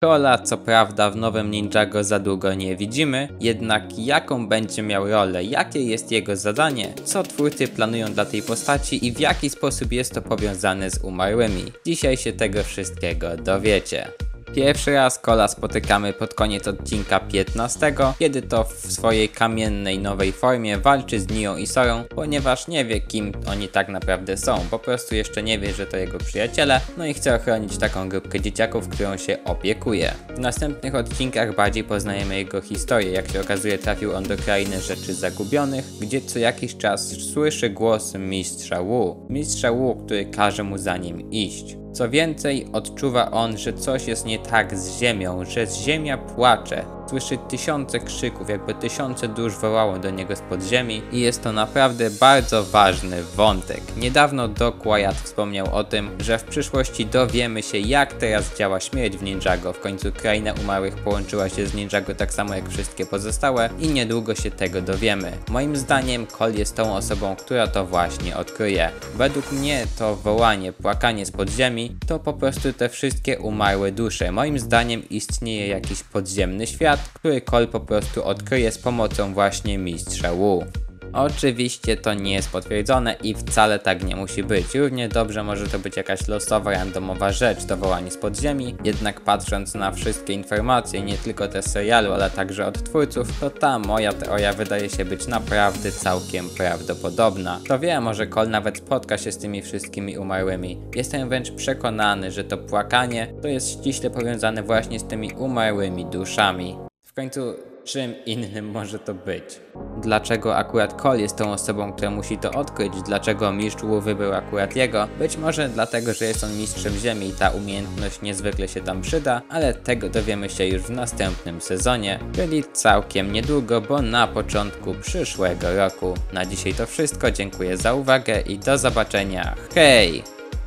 Cola co prawda w nowym Ninjago za długo nie widzimy, jednak jaką będzie miał rolę, jakie jest jego zadanie, co twórcy planują dla tej postaci i w jaki sposób jest to powiązane z umarłymi. Dzisiaj się tego wszystkiego dowiecie. Pierwszy raz Cola spotykamy pod koniec odcinka 15, kiedy to w swojej kamiennej nowej formie walczy z Nią i Sorą, ponieważ nie wie, kim oni tak naprawdę są, po prostu jeszcze nie wie, że to jego przyjaciele, no i chce ochronić taką grupkę dzieciaków, którą się opiekuje. W następnych odcinkach bardziej poznajemy jego historię. Jak się okazuje, trafił on do krainy rzeczy zagubionych, gdzie co jakiś czas słyszy głos mistrza Wu, który każe mu za nim iść. Co więcej, odczuwa on, że coś jest nie tak z ziemią, że ziemia płacze. Słyszy tysiące krzyków, jakby tysiące dusz wołało do niego z podziemi i jest to naprawdę bardzo ważny wątek. Niedawno Doc Wyatt wspomniał o tym, że w przyszłości dowiemy się, jak teraz działa śmierć w Ninjago. W końcu kraina umarłych połączyła się z Ninjago tak samo jak wszystkie pozostałe i niedługo się tego dowiemy. Moim zdaniem Cole jest tą osobą, która to właśnie odkryje. Według mnie to wołanie, płakanie z podziemi to po prostu te wszystkie umarłe dusze. Moim zdaniem istnieje jakiś podziemny świat, który Cole po prostu odkryje z pomocą właśnie mistrza Wu. Oczywiście to nie jest potwierdzone i wcale tak nie musi być. Równie dobrze może to być jakaś losowa, randomowa rzecz, to wołanie z podziemi, jednak patrząc na wszystkie informacje, nie tylko te z serialu, ale także od twórców, to ta moja teoria wydaje się być naprawdę całkiem prawdopodobna. Kto wie, może Cole nawet spotka się z tymi wszystkimi umarłymi. Jestem wręcz przekonany, że to płakanie to jest ściśle powiązane właśnie z tymi umarłymi duszami. W końcu czym innym może to być? Dlaczego akurat Cole jest tą osobą, która musi to odkryć? Dlaczego mistrz Wu wybrał akurat jego? Być może dlatego, że jest on mistrzem ziemi i ta umiejętność niezwykle się tam przyda, ale tego dowiemy się już w następnym sezonie, czyli całkiem niedługo, bo na początku przyszłego roku. Na dzisiaj to wszystko, dziękuję za uwagę i do zobaczenia. Hej!